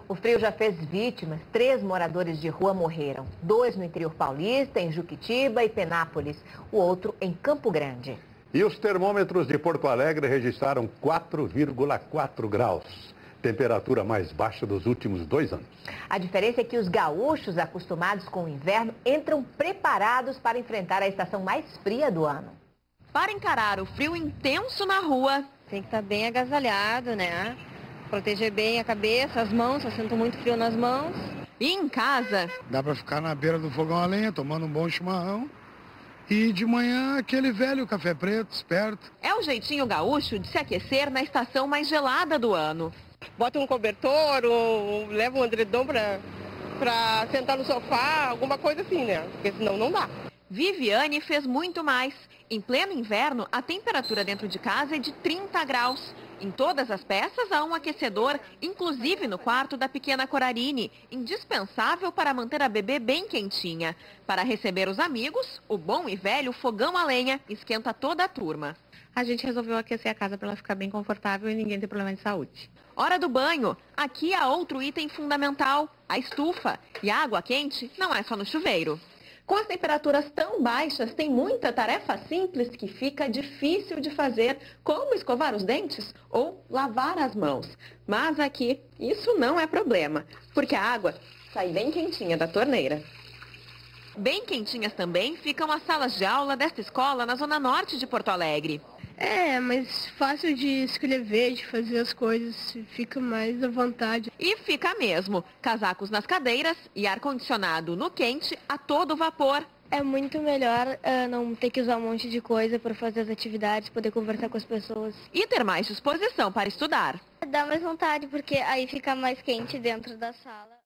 O frio já fez vítimas. 3 moradores de rua morreram. 2 no interior paulista, em Juquitiba e Penápolis. O outro em Campo Grande. E os termômetros de Porto Alegre registraram 4,4 graus. Temperatura mais baixa dos últimos 2 anos. A diferença é que os gaúchos, acostumados com o inverno, entram preparados para enfrentar a estação mais fria do ano. Para encarar o frio intenso na rua, tem que estar bem agasalhado, né? Proteger bem a cabeça, as mãos, eu sinto muito frio nas mãos. E em casa, dá para ficar na beira do fogão a lenha, tomando um bom chimarrão. E de manhã, aquele velho café preto, esperto. É o jeitinho gaúcho de se aquecer na estação mais gelada do ano. Bota um cobertor ou leva um edredom para sentar no sofá, alguma coisa assim, né? Porque senão não dá. Viviane fez muito mais. Em pleno inverno, a temperatura dentro de casa é de 30 graus. Em todas as peças há um aquecedor, inclusive no quarto da pequena Corarine, indispensável para manter a bebê bem quentinha. Para receber os amigos, o bom e velho fogão a lenha esquenta toda a turma. A gente resolveu aquecer a casa para ela ficar bem confortável e ninguém ter problema de saúde. Hora do banho. Aqui há outro item fundamental, a estufa. E a água quente não é só no chuveiro. Com as temperaturas tão baixas, tem muita tarefa simples que fica difícil de fazer, como escovar os dentes ou lavar as mãos. Mas aqui, isso não é problema, porque a água sai bem quentinha da torneira. Bem quentinhas também ficam as salas de aula desta escola na zona norte de Porto Alegre. É, mas fácil de escrever, de fazer as coisas, fica mais à vontade. E fica mesmo. Casacos nas cadeiras e ar-condicionado no quente a todo vapor. É muito melhor não ter que usar um monte de coisa para fazer as atividades, poder conversar com as pessoas. E ter mais disposição para estudar. Dá mais vontade, porque aí fica mais quente dentro da sala.